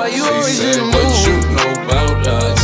Why you always in the mood? What you know about us?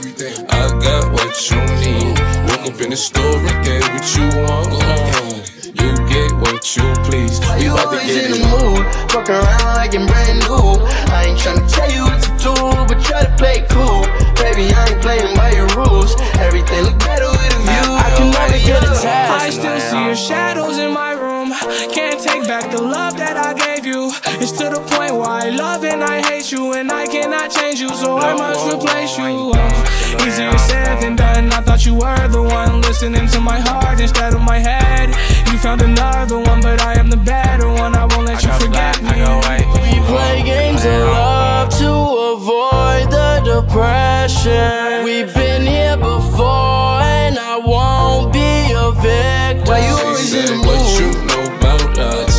I got what you need. Woke up in the store and get what you want. You get what you please. Why We you about to always get in the it. mood? Fuck around like I'm brand new. I ain't tryna tell you what to do, but try to play cool. Baby, I ain't playing by your rules. Everything look better with a view. I can never get attached. I still see your shadows in my room. Can't take back the love that I gave you. It's to the point where I love and I hate you, and I cannot change you, so I must replace you. Easier said than done. I thought you were the one listening to my heart instead of my head. You found another one, but I am the better one. I won't let you forget me. We play games of love to avoid the depression. We've been here before, and I won't be a victim. Why you always in the What you mood? know about us?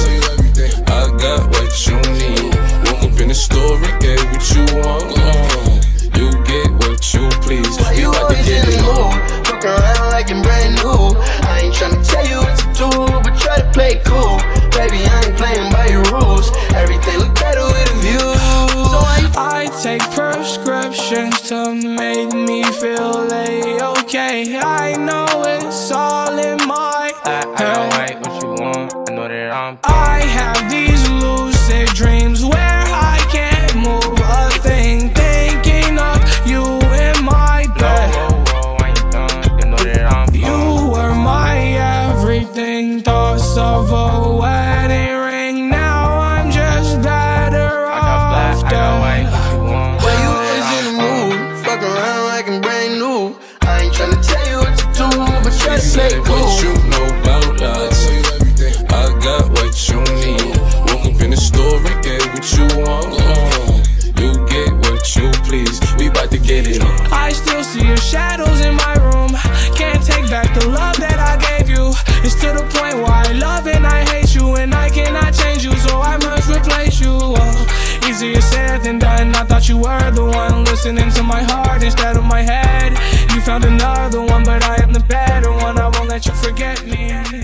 I got what you need. Woke up in the store and get what you want. You get what you please. Why We you about to always get in the it. mood? Fuck around like I'm brand new. I ain't tryna tell you what to do, but try to play cool. Baby, I ain't playing by your rules. Everything look better with a view. So I take prescriptions to make me feel okay. I know it's all in my head. What you want, I know that I'm I have these lucid dreams where I can't move a thing, thinking of you in my bed. whoa, I ain't done, you know that I'm You were my everything, thoughts of a wedding ring. Now I'm just better off dead. what you want. why you always in the mood? Fuck around like I'm brand new. I ain't tryna tell you what to do, but try to play What cool. you know about us? I got what you need. Woke up in the store and get what you want. You get what you please. We about to get it. I still see your shadows in my room. Can't take back the love that I gave you. It's to the point where I love and I hate you, and I cannot change you, so I must replace you. Easier said than done. I thought you were the one listening to my heart instead of my head. You found another one, but I am the better one. I won't let you forget me.